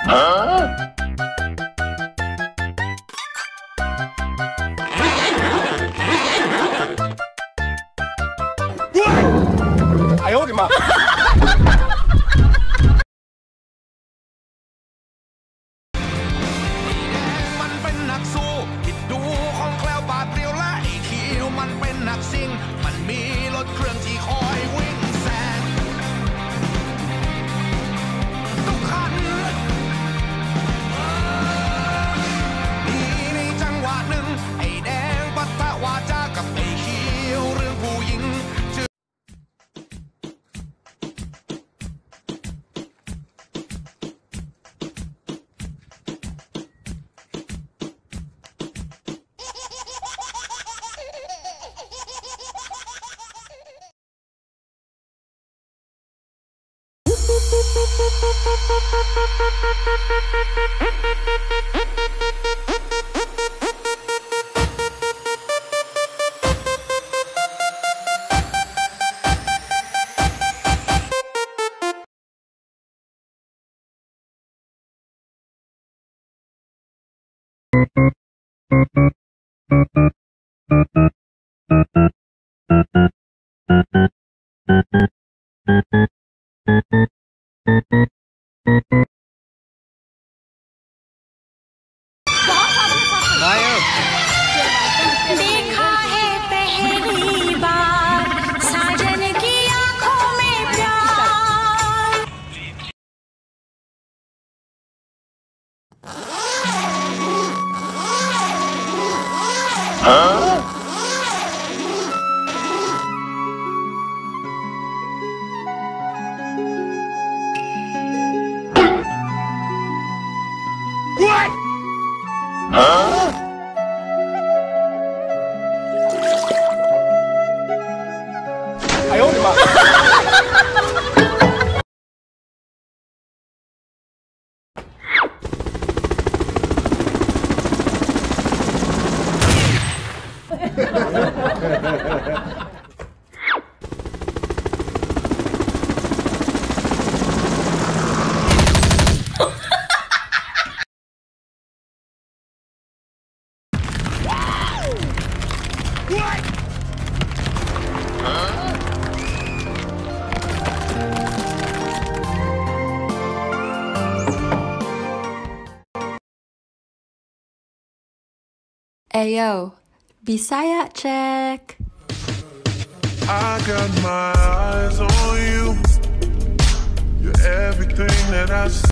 哎呦我的妈！ มันเป็นนักสู้ที่ดูของแคล้วบาดเดียวและไอ้คิวมันเป็นนักซิ่งมันมีรถเครื่องที่คอยวิ่งแซงทุกคันมีจังหวะหนึ่งไอ้แดงปะทะวาจากับไอ้คิวเรื่องผู้หญิง देखा है पहली बार साजन की आंखों में प्यार 哎呦我的妈！ Ayo, Bisaya check. I got my eyes on you. You're everything that I see.